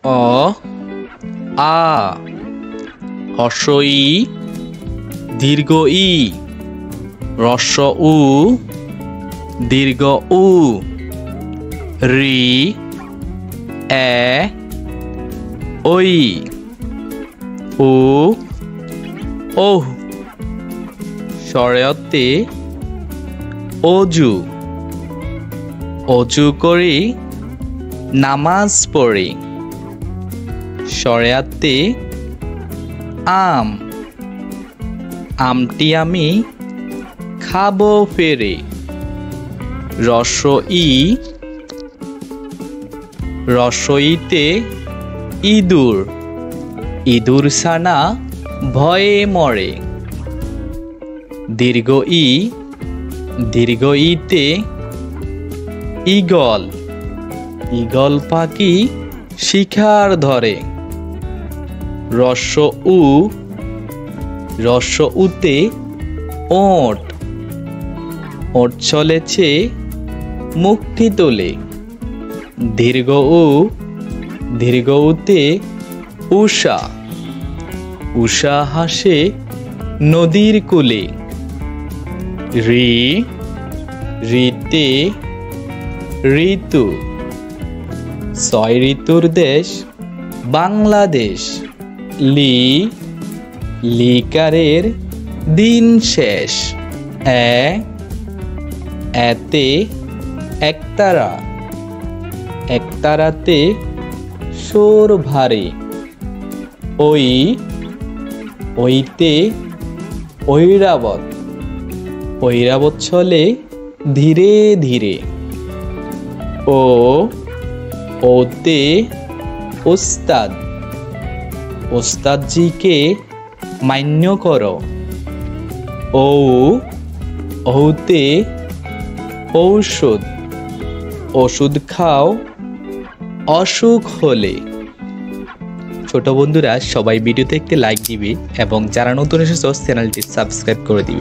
অ আ হ্রস্ব ই দীর্ঘ ই হ্রস্ব উ দীর্ঘ উ রি এ ওই ও ওহ শরয়তে অজু অজু করি নামাজ পড়ি শরিয়াতে আম আমটি আমি খাবো ফেরে রসইতে ইঁদুর ইঁদুর ছানা ভয়ে মরে দীর্ঘ ইতে ঈগল ঈগল পাখি শিকার ধরে রস্য উতে ওট ওট চলেছে মুক্তি তোলে দীর্ঘ উতে উষা হাসে নদীর কূলে ঋতে ঋতু ছয় ঋতুর দেশ বাংলাদেশ লিকারের দিন শেষ এতে একতারা একতারাতে সোর ভারী ওইতে ঐরাবত চলে ধীরে ধীরে ওতে ওস্তাদজিকে মান্য করো ওতে ওষুধ খাও অসুখ হলে। ছোট বন্ধুরা সবাই ভিডিওতে একটি লাইক দিবে এবং যারা নতুন এসেছো চ্যানেলটি সাবস্ক্রাইব করে দিবে।